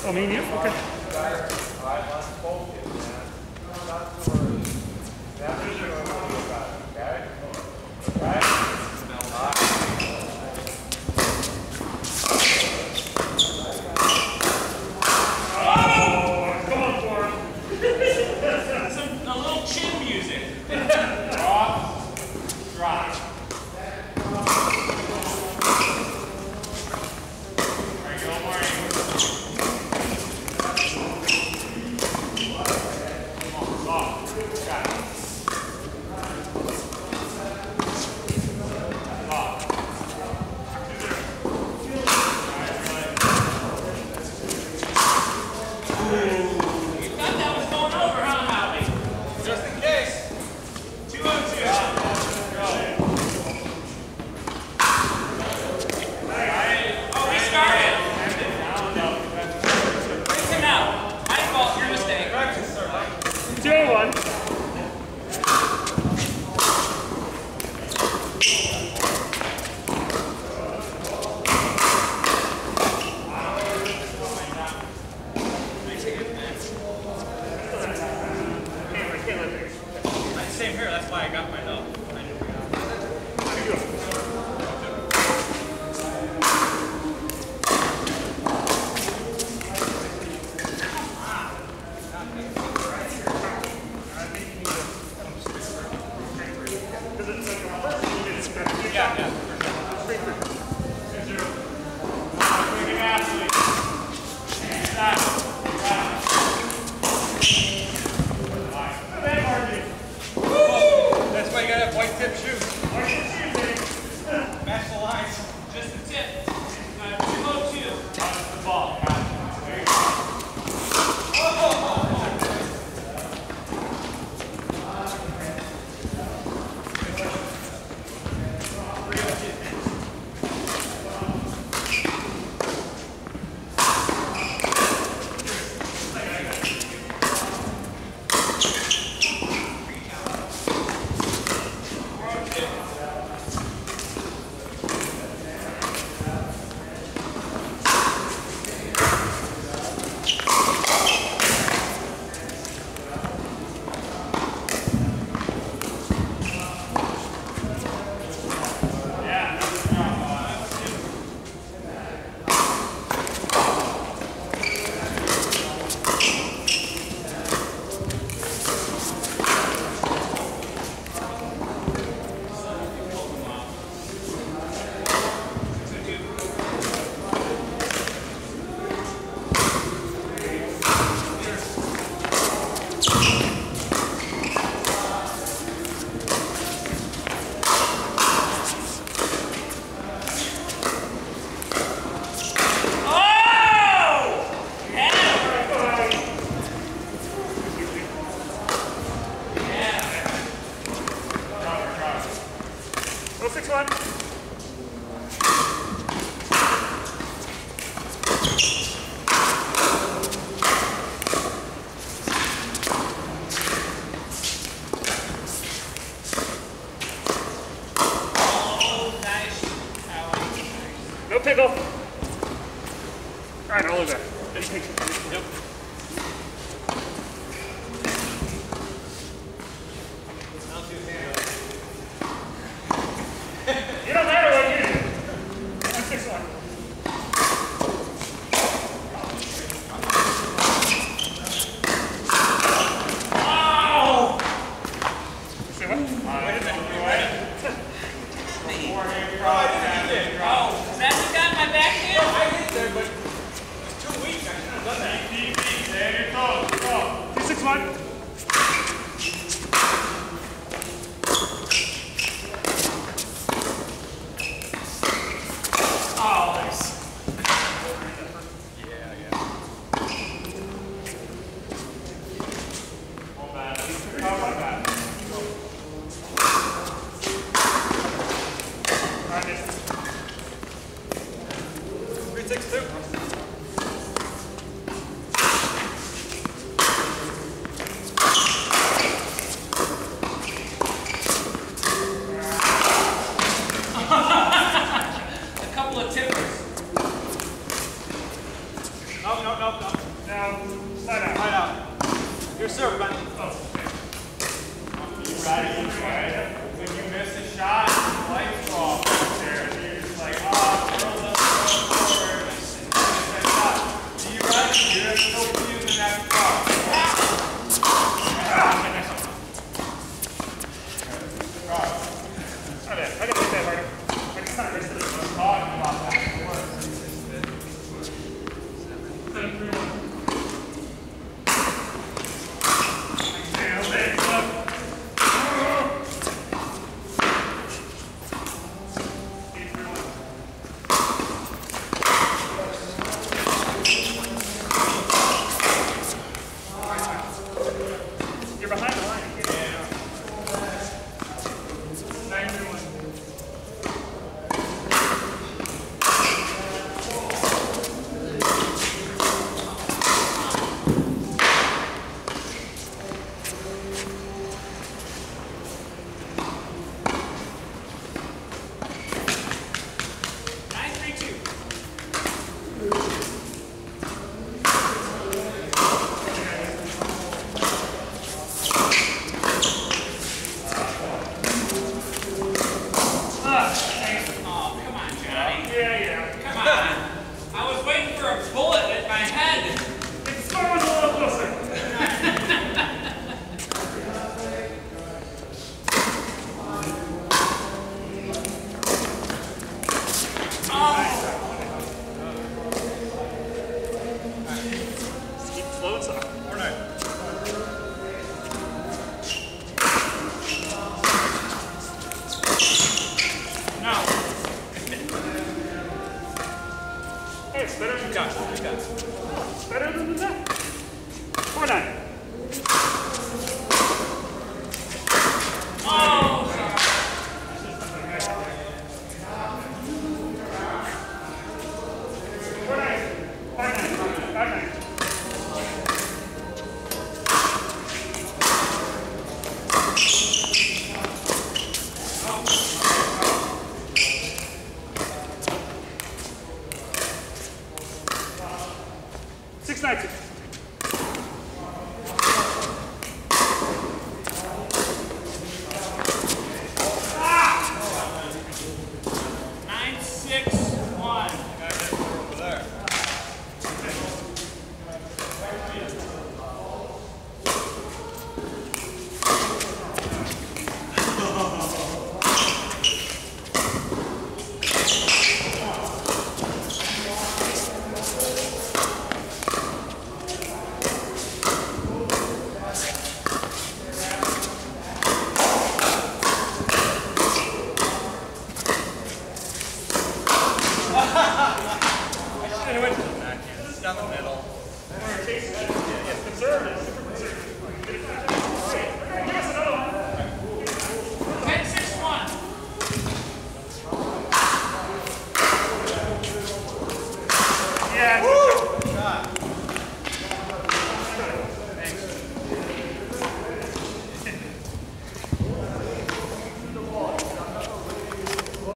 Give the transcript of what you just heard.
Oh, me and you? Okay. Same here, that's why I got my note. That's why you gotta have white tip shoes. Match the lines. Just the tip. 202. That's the ball. There you go. No pickle. All right, all over. Yep. You don't matter what you do. I'm 6'1". No, Now, slide out. Right out. Your serve, man. You ready? Right? When you miss a shot, the lights go off there. And you're just like, girls up, forward. Do you ready? You're still using that spot. I got to make that harder. I can kind of rest of this. I'm talking about that. It works. 7, 3, 1. You're behind the line. You can't. 9, 3, 1. Hey, it's better than that. Better than that. 4-9. Oh, sorry. 4-9. 5-9. 5-9. Six, 9, 2.